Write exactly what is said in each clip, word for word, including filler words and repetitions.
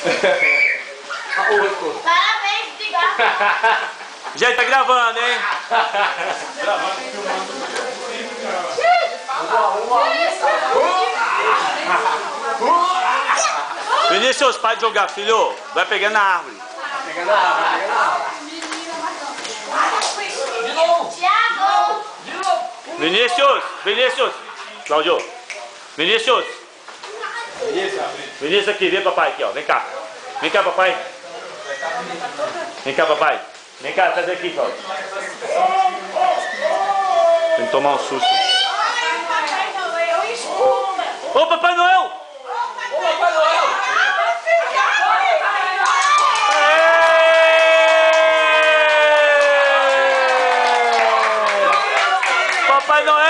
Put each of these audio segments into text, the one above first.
Parabéns, obrigado. Gente, tá gravando, hein? Gravando, filmando. Vinícius, para de jogar, filho. Vai pegando na árvore. Vai pegando na árvore, vai pegando na árvore. De novo. Thiago. De novo. Vinícius, Vinícius. Cláudio. Vinícius. Vinícius aqui, vem papai aqui, ó. Vem cá. Vem cá, papai. Vem cá, papai. Vem cá, sai daqui, Cláudio. Tem que tomar um susto. Ô, Papai Noel! Ô, Papai Noel! Papai Noel!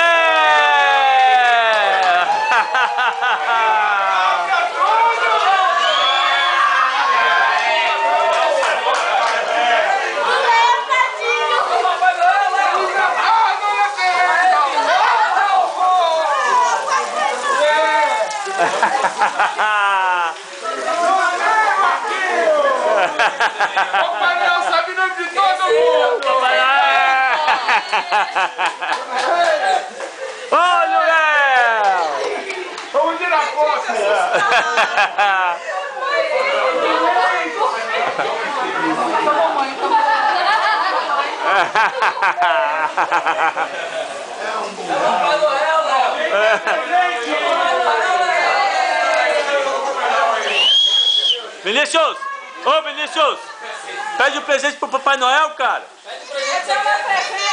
Papai Noel sabe o nome de todo mundo! Papai Noel! Olha o Léo! Vamos tirar foto! Papai Noel, Léo! Vinícius! Ô Vinícius! Pede um presente pro Papai Noel, cara! Pede presente,